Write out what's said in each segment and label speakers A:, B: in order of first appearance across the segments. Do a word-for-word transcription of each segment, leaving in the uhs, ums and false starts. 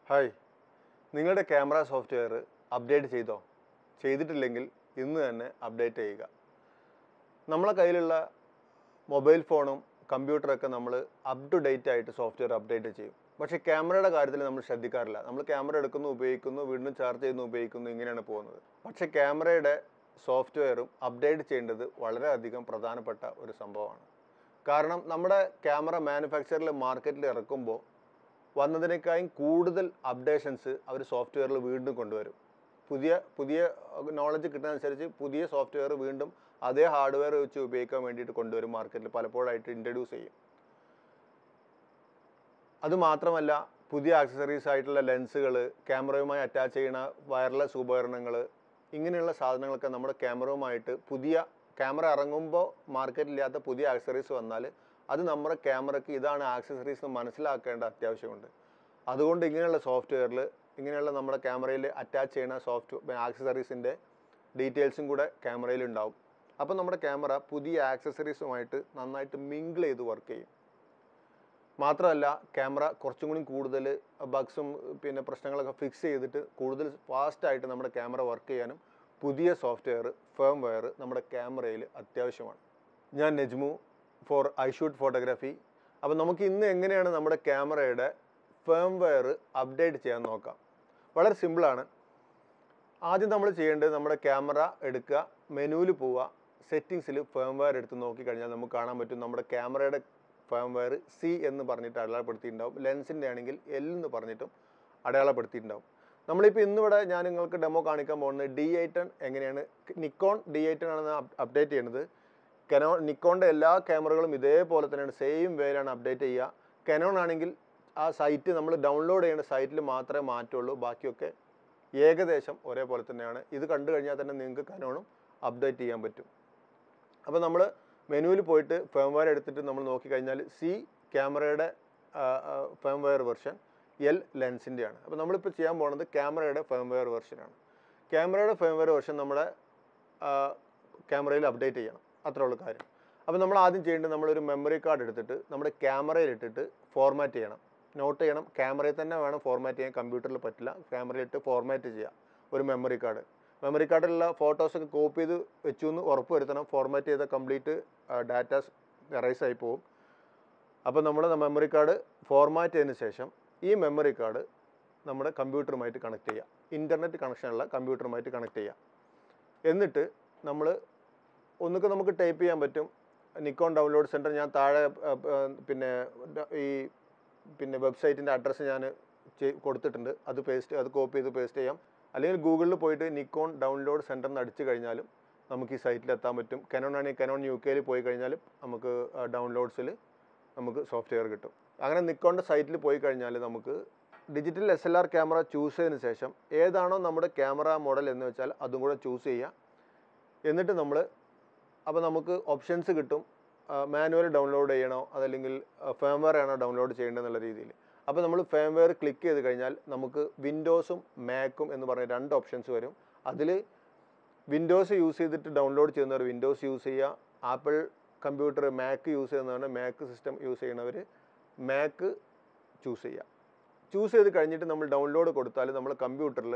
A: Hi, നിങ്ങളുടെ camera software update ചെയ്തോ? ചെയ്തിട്ടില്ലെങ്കിൽ ഇന്ന് തന്നെ അപ്ഡേറ്റ് ചെയ്യുക. നമ്മളെ കയ്യിലുള്ള മൊബൈൽ ഫോണും കമ്പ്യൂട്ടറൊക്കെ നമ്മൾ അപ് ടു ഡേറ്റ് ആയിട്ട് സോഫ്റ്റ്വെയർ അപ്ഡേറ്റ് ചെയ്യും. പക്ഷേ ക്യാമറയുടെ കാര്യത്തിൽ നമ്മൾ ശ്രദ്ധിക്കാറില്ല. നമ്മൾ ക്യാമറ എടുക്കുന്നു, ഉപയോഗിക്കുന്നു, വീണ്ടും ചാർജ് ചെയ്യുന്നു, ഉപയോഗിക്കുന്നു, ഇങ്ങനെയാണ് പോകുന്നത്. പക്ഷേ ക്യാമറയുടെ സോഫ്റ്റ്വെയറും അപ്ഡേറ്റ് ചെയ്യേണ്ടത് വളരെയധികം പ്രധാനപ്പെട്ട ഒരു സംഭവമാണ്. കാരണം നമ്മുടെ ക്യാമറ മാനുഫാക്ചറിൽ മാർക്കറ്റിൽ ഇറക്കുമ്പോൾ വന്നതിനേക്കാളും കൂടുതൽ അപ്ഡേഷൻസ് അവർ സോഫ്റ്റ്വെയറിൽ വീണ്ടും കൊണ്ടുവരും. പുതിയ പുതിയ നോളജ് കിട്ടുന്നതനുസരിച്ച് പുതിയ സോഫ്റ്റ്വെയർ വീണ്ടും അതേ ഹാർഡ്വെയർ വെച്ച് ഉപയോഗിക്കാൻ വേണ്ടിയിട്ട് കൊണ്ടുവരും, മാർക്കറ്റിൽ പലപ്പോഴായിട്ട് ഇൻട്രൊഡ്യൂസ് ചെയ്യും. അതുമാത്രമല്ല, പുതിയ ആക്സസറീസ് ആയിട്ടുള്ള ലെൻസുകൾ, ക്യാമറയുമായി അറ്റാച്ച് ചെയ്യുന്ന വയർലെസ് ഉപകരണങ്ങൾ, ഇങ്ങനെയുള്ള സാധനങ്ങളൊക്കെ നമ്മുടെ ക്യാമറയുമായിട്ട് പുതിയ ക്യാമറ ഇറങ്ങുമ്പോൾ മാർക്കറ്റിലില്ലാത്ത പുതിയ ആക്സസറീസ് വന്നാൽ അത് നമ്മുടെ ക്യാമറയ്ക്ക് ഇതാണ് ആക്സസറീസ് എന്ന് മനസ്സിലാക്കേണ്ട അത്യാവശ്യമുണ്ട്. അതുകൊണ്ട് ഇങ്ങനെയുള്ള സോഫ്റ്റ്വെയറിൽ ഇങ്ങനെയുള്ള നമ്മുടെ ക്യാമറയിൽ അറ്റാച്ച് ചെയ്യുന്ന സോഫ്റ്റ് ആക്സസറീസിൻ്റെ ഡീറ്റെയിൽസും കൂടെ ക്യാമറയിൽ ഉണ്ടാവും. അപ്പോൾ നമ്മുടെ ക്യാമറ പുതിയ ആക്സസറീസുമായിട്ട് നന്നായിട്ട് മിങ്കിൾ ചെയ്ത് വർക്ക് ചെയ്യും. മാത്രമല്ല, ക്യാമറ കുറച്ചും കൂടി കൂടുതൽ ബഗ്സും പിന്നെ പ്രശ്നങ്ങളൊക്കെ ഫിക്സ് ചെയ്തിട്ട് കൂടുതൽ ഫാസ്റ്റായിട്ട് നമ്മുടെ ക്യാമറ വർക്ക് ചെയ്യാനും പുതിയ സോഫ്റ്റ്വെയർ ഫേം വെയർ നമ്മുടെ ക്യാമറയിൽ അത്യാവശ്യമാണ്. ഞാൻ നെജ്മു ഫോർ ഐഷൂട്ട് ഫോട്ടോഗ്രാഫി. അപ്പോൾ നമുക്ക് ഇന്ന് എങ്ങനെയാണ് നമ്മുടെ ക്യാമറയുടെ ഫേം വെയർ അപ്ഡേറ്റ് ചെയ്യാൻ നോക്കാം. വളരെ സിമ്പിളാണ്. ആദ്യം നമ്മൾ ചെയ്യേണ്ടത് നമ്മുടെ ക്യാമറ എടുക്കുക, മെനുവിൽ പോവുക, സെറ്റിങ്സിൽ ഫേം വെയർ എടുത്ത് നോക്കിക്കഴിഞ്ഞാൽ നമുക്ക് കാണാൻ പറ്റും നമ്മുടെ ക്യാമറയുടെ ഫേം വെയർ സി എന്ന് പറഞ്ഞിട്ട് അടയാളപ്പെടുത്തിയിട്ടുണ്ടാവും. ലെൻസിൻ്റെ ആണെങ്കിൽ എൽ എന്ന് പറഞ്ഞിട്ടും അടയാളപ്പെടുത്തിയിട്ടുണ്ടാവും. നമ്മളിപ്പോൾ ഇന്നിവിടെ ഞാൻ നിങ്ങൾക്ക് ഡെമോ കാണിക്കാൻ പോകുന്നത് ഡി എയ്റ്റ് എങ്ങനെയാണ് നിക്കോൺ ഡി എയ്റ്റ് ആണെന്ന് അപ്ഡേറ്റ് ചെയ്യുന്നത്. കനോൺ നിക്കോണിൻ്റെ എല്ലാ ക്യാമറകളും ഇതേപോലെ തന്നെയാണ്, സെയിം വേയിലാണ് അപ്ഡേറ്റ് ചെയ്യുക. കനോൺ ആണെങ്കിൽ ആ സൈറ്റ് നമ്മൾ ഡൗൺലോഡ് ചെയ്യേണ്ട സൈറ്റിൽ മാത്രമേ മാറ്റുള്ളൂ, ബാക്കിയൊക്കെ ഏകദേശം ഒരേപോലെ തന്നെയാണ്. ഇത് കണ്ടു കഴിഞ്ഞാൽ തന്നെ നിങ്ങൾക്ക് കനോണും അപ്ഡേറ്റ് ചെയ്യാൻ പറ്റും. അപ്പോൾ നമ്മൾ മെനുവിൽ പോയിട്ട് ഫേം വെയർ എടുത്തിട്ട് നമ്മൾ നോക്കിക്കഴിഞ്ഞാൽ സി ക്യാമറയുടെ ഫേം വെയർ വെർഷൻ, എൽ ലെൻസിൻ്റെയാണ്. അപ്പോൾ നമ്മളിപ്പോൾ ചെയ്യാൻ പോകുന്നത് ക്യാമറയുടെ ഫേം വെയർ വെർഷനാണ്. ക്യാമറയുടെ ഫേം വെയർ വെർഷൻ നമ്മുടെ ക്യാമറയിൽ അപ്ഡേറ്റ് ചെയ്യണം, അത്രേ ഉള്ളൂ കാര്യം. അപ്പോൾ നമ്മൾ ആദ്യം ചെയ്യേണ്ടത് നമ്മളൊരു മെമ്മറി കാർഡ് എടുത്തിട്ട് നമ്മുടെ ക്യാമറയിൽ ഇട്ടിട്ട് ഫോർമാറ്റ് ചെയ്യണം. നോട്ട് ചെയ്യണം, ക്യാമറയിൽ തന്നെ വേണം ഫോർമാറ്റ് ചെയ്യാൻ, കമ്പ്യൂട്ടറിൽ പറ്റില്ല. ക്യാമറയിലിട്ട് ഫോർമാറ്റ് ചെയ്യുക ഒരു മെമ്മറി കാർഡ്. മെമ്മറി കാർഡിലുള്ള ഫോട്ടോസൊക്കെ കോപ്പി ചെയ്ത് വെച്ചു എന്ന് ഉറപ്പ് വരുത്തണം. ഫോർമാറ്റ് ചെയ്ത കംപ്ലീറ്റ് ഡാറ്റാസ് എറൈസ് ആയി പോകും. അപ്പോൾ നമ്മൾ മെമ്മറി കാർഡ് ഫോർമാറ്റ് ചെയ്തതിന് ശേഷം ഈ മെമ്മറി കാർഡ് നമ്മുടെ കമ്പ്യൂട്ടറുമായിട്ട് കണക്ട് ചെയ്യുക. ഇൻ്റർനെറ്റ് കണക്ഷനുള്ള കമ്പ്യൂട്ടറുമായിട്ട് കണക്ട് ചെയ്യുക. എന്നിട്ട് നമ്മൾ ഒന്നൊക്കെ നമുക്ക് ടൈപ്പ് ചെയ്യാൻ പറ്റും. നിക്കോൺ ഡൗൺലോഡ് സെൻറ്റർ ഞാൻ താഴെ പിന്നെ ഈ പിന്നെ വെബ്സൈറ്റിൻ്റെ അഡ്രസ്സ് ഞാൻ കൊടുത്തിട്ടുണ്ട്. അത് പേസ്റ്റ് അത് കോപ്പി ചെയ്ത് പേസ്റ്റ് ചെയ്യാം. അല്ലെങ്കിൽ ഗൂഗിളിൽ പോയിട്ട് നിക്കോൺ ഡൗൺലോഡ് സെൻറ്റർ എന്ന് അടിച്ചു കഴിഞ്ഞാലും നമുക്ക് ഈ സൈറ്റിൽ എത്താൻ പറ്റും. കനോൺ ആണെങ്കിൽ കനോൺ യു കെയിൽ പോയി കഴിഞ്ഞാലും നമുക്ക് ഡൗൺലോഡ്സിൽ നമുക്ക് സോഫ്റ്റ്വെയർ കിട്ടും. അങ്ങനെ നിക്കോണിൻ്റെ സൈറ്റിൽ പോയി കഴിഞ്ഞാൽ നമുക്ക് digital S L R camera choose ചെയ്തതിന് ശേഷം ഏതാണോ നമ്മുടെ ക്യാമറ മോഡൽ എന്ന് വെച്ചാൽ അതും കൂടെ ചൂസ് ചെയ്യുക. എന്നിട്ട് നമ്മൾ അപ്പോൾ നമുക്ക് ഓപ്ഷൻസ് കിട്ടും. മാനുവൽ ഡൗൺലോഡ് ചെയ്യണോ അതല്ലെങ്കിൽ ഫേം വെയർ ആണോ ഡൗൺലോഡ് ചെയ്യേണ്ടതെന്നുള്ള രീതിയിൽ. അപ്പോൾ നമ്മൾ ഫേം വെയർ ക്ലിക്ക് ചെയ്ത് കഴിഞ്ഞാൽ നമുക്ക് വിൻഡോസും മാക്കും എന്ന് പറഞ്ഞ രണ്ട് ഓപ്ഷൻസ് വരും. അതിൽ വിൻഡോസ് യൂസ് ചെയ്തിട്ട് ഡൗൺലോഡ് ചെയ്യുന്നവർ വിൻഡോസ് യൂസ് ചെയ്യുക. ആപ്പിൾ കമ്പ്യൂട്ടർ മാക്ക് യൂസ് ചെയ്യുന്നവർ മാക്ക് സിസ്റ്റം യൂസ് ചെയ്യുന്നവർ മാക്ക് ചൂസ് ചെയ്യുക. ചൂസ് ചെയ്ത് കഴിഞ്ഞിട്ട് നമ്മൾ ഡൗൺലോഡ് കൊടുത്താൽ നമ്മൾ കമ്പ്യൂട്ടറിൽ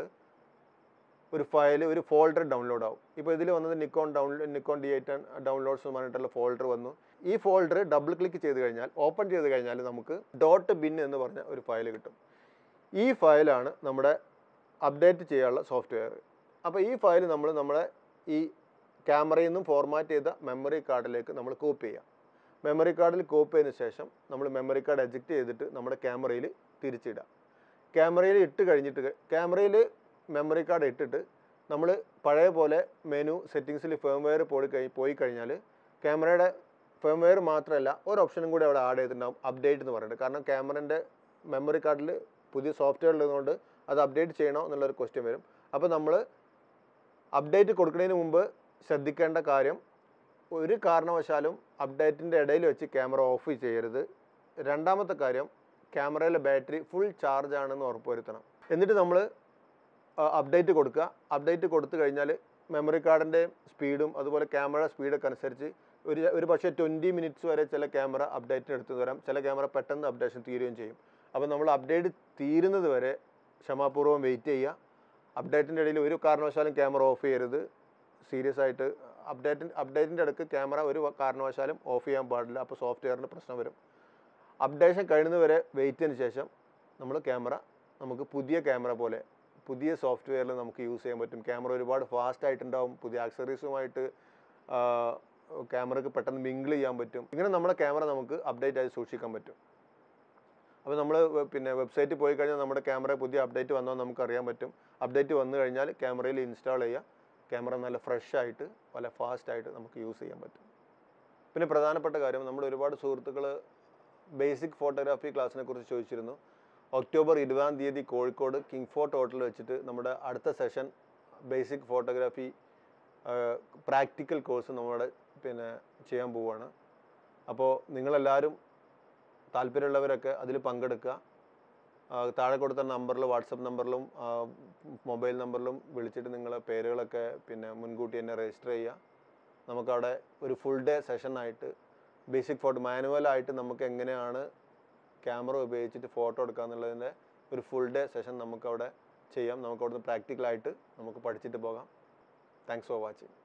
A: ഒരു ഫയൽ ഒരു ഫോൾഡർ ഡൗൺലോഡ് ആവും. ഇപ്പോൾ ഇതിൽ വന്നത് Nikon down Nikon D eight downloads എന്ന് പറഞ്ഞിട്ടുള്ള ഫോൾഡർ വന്നു. ഈ ഫോൾഡർ ഡബിൾ ക്ലിക്ക് ചെയ്ത് കഴിഞ്ഞാൽ ഓപ്പൺ ചെയ്ത് കഴിഞ്ഞാൽ നമുക്ക് ഡോട്ട് ബിൻ എന്ന് പറഞ്ഞ ഒരു ഫയൽ കിട്ടും. ഈ ഫയലാണ് നമ്മുടെ അപ്ഡേറ്റ് ചെയ്യാനുള്ള സോഫ്റ്റ്വെയർ. അപ്പോൾ ഈ ഫയൽ നമ്മൾ നമ്മുടെ ഈ ക്യാമറയിൽ നിന്നും ഫോർമാറ്റ് ചെയ്ത മെമ്മറി കാർഡിലേക്ക് നമ്മൾ കോപ്പി ചെയ്യാം. മെമ്മറി കാർഡിൽ കോപ്പി ചെയ്തതിന് ശേഷം നമ്മൾ മെമ്മറി കാർഡ് എജക്റ്റ് ചെയ്തിട്ട് നമ്മുടെ ക്യാമറയിൽ തിരിച്ചിടാം. ക്യാമറയിൽ ഇട്ട് കഴിഞ്ഞിട്ട് ക്യാമറയിൽ മെമ്മറി കാർഡ് ഇട്ടിട്ട് നമ്മൾ പഴയ പോലെ മെനു സെറ്റിങ്സിൽ ഫേം വെയർ പോയി കഴി പോയി കഴിഞ്ഞാൽ ക്യാമറയുടെ ഫേം വെയർ മാത്രമല്ല ഒരു ഓപ്ഷനും കൂടി അവിടെ ആഡ് ചെയ്തിട്ടുണ്ടാവും, അപ്ഡേറ്റ് എന്ന് പറയുന്നത്. കാരണം ക്യാമറൻ്റെ മെമ്മറി കാർഡിൽ പുതിയ സോഫ്റ്റ്വെയർ ഉള്ളതുകൊണ്ട് അത് അപ്ഡേറ്റ് ചെയ്യണോ എന്നുള്ളൊരു ക്വസ്റ്റ്യൻ വരും. അപ്പോൾ നമ്മൾ അപ്ഡേറ്റ് കൊടുക്കുന്നതിന് മുമ്പ് ശ്രദ്ധിക്കേണ്ട കാര്യം, ഒരു കാരണവശാലും അപ്ഡേറ്റിൻ്റെ ഇടയിൽ വെച്ച് ക്യാമറ ഓഫ് ചെയ്യരുത്. രണ്ടാമത്തെ കാര്യം, ക്യാമറയിലെ ബാറ്ററി ഫുൾ ചാർജ് ആണെന്ന് ഉറപ്പുവരുത്തണം. എന്നിട്ട് നമ്മൾ അപ്ഡേറ്റ് കൊടുക്കുക. അപ്ഡേറ്റ് കൊടുത്തു കഴിഞ്ഞാൽ മെമ്മറി കാർഡിൻ്റെ സ്പീഡും അതുപോലെ ക്യാമറ സ്പീഡൊക്കെ അനുസരിച്ച് ഒരു ഒരു പക്ഷേ ട്വൻറ്റി മിനിറ്റ്സ് വരെ ചില ക്യാമറ അപ്ഡേറ്റിന് എടുത്തു വരാം. ചില ക്യാമറ പെട്ടെന്ന് അപ്ഡേഷൻ തീരുകയും ചെയ്യും. അപ്പോൾ നമ്മൾ അപ്ഡേറ്റ് തീരുന്നത് വരെ ക്ഷമാപൂർവ്വം വെയിറ്റ് ചെയ്യുക. അപ്ഡേറ്റിൻ്റെ ഇടയിൽ ഒരു കാരണവശാലും ക്യാമറ ഓഫ് ചെയ്യരുത്. സീരിയസ് ആയിട്ട് അപ്ഡേറ്റ് അപ്ഡേറ്റിൻ്റെ ഇടയ്ക്ക് ക്യാമറ ഒരു കാരണവശാലും ഓഫ് ചെയ്യാൻ പാടില്ല. അപ്പോൾ സോഫ്റ്റ്വെയറിന് പ്രശ്നം വരും. അപ്ഡേഷൻ കഴിയുന്നവരെ വെയിറ്റ് ചെയ്തതിന് ശേഷം നമ്മൾ ക്യാമറ നമുക്ക് പുതിയ ക്യാമറ പോലെ പുതിയ സോഫ്റ്റ്വെയറിൽ നമുക്ക് യൂസ് ചെയ്യാൻ പറ്റും. ക്യാമറ ഒരുപാട് ഫാസ്റ്റ് ആയിട്ടുണ്ടാവും. പുതിയ ആക്സസറീസുമായിട്ട് ക്യാമറയ്ക്ക് പെട്ടെന്ന് മിങ്കിൾ ചെയ്യാൻ പറ്റും. ഇങ്ങനെ നമ്മുടെ ക്യാമറ നമുക്ക് അപ്ഡേറ്റ് ആയി സൂക്ഷിക്കാൻ പറ്റും. അപ്പോൾ നമ്മൾ പിന്നെ വെബ്സൈറ്റിൽ പോയി കഴിഞ്ഞാൽ നമ്മുടെ ക്യാമറ പുതിയ അപ്ഡേറ്റ് വന്നാൽ നമുക്ക് അറിയാൻ പറ്റും. അപ്ഡേറ്റ് വന്നു കഴിഞ്ഞാൽ ക്യാമറയിൽ ഇൻസ്റ്റാൾ ചെയ്യുക. ക്യാമറ നല്ല ഫ്രഷ് ആയിട്ട് നല്ല ഫാസ്റ്റ് ആയിട്ട് നമുക്ക് യൂസ് ചെയ്യാൻ പറ്റും. പിന്നെ പ്രധാനപ്പെട്ട കാര്യം, നമ്മുടെ ഒരുപാട് സുഹൃത്തുക്കൾ ബേസിക് ഫോട്ടോഗ്രാഫി ക്ലാസ്സിനെ കുറിച്ച് ചോദിച്ചിരുന്നു. ഒക്ടോബർ ഇരുപതാം തീയതി കോഴിക്കോട് കിങ് ഫോർട്ട് ഹോട്ടലിൽ വെച്ചിട്ട് നമ്മുടെ അടുത്ത session basic photography practical course നമ്മുടെ പിന്നെ ചെയ്യാൻ പോവുകയാണ്. അപ്പോൾ നിങ്ങളെല്ലാവരും താല്പര്യമുള്ളവരൊക്കെ അതിൽ പങ്കെടുക്കുക. താഴെ കൊടുത്ത നമ്പറിൽ വാട്സപ്പ് നമ്പറിലും മൊബൈൽ നമ്പറിലും വിളിച്ചിട്ട് നിങ്ങളെ പേരുകളൊക്കെ പിന്നെ മുൻകൂട്ടി തന്നെ രജിസ്റ്റർ ചെയ്യുക. നമുക്കവിടെ ഒരു ഫുൾ ഡേ സെഷനായിട്ട് ബേസിക് ഫോട്ടോ മാനുവലായിട്ട് നമുക്ക് എങ്ങനെയാണ് ക്യാമറ ഉപയോഗിച്ചിട്ട് ഫോട്ടോ എടുക്കുക എന്നുള്ളതിൻ്റെ ഒരു ഫുൾ ഡേ സെഷൻ നമുക്കവിടെ ചെയ്യാം. നമുക്കവിടുന്ന് പ്രാക്ടിക്കലായിട്ട് നമുക്ക് പഠിച്ചിട്ട് പോകാം. Thanks for watching.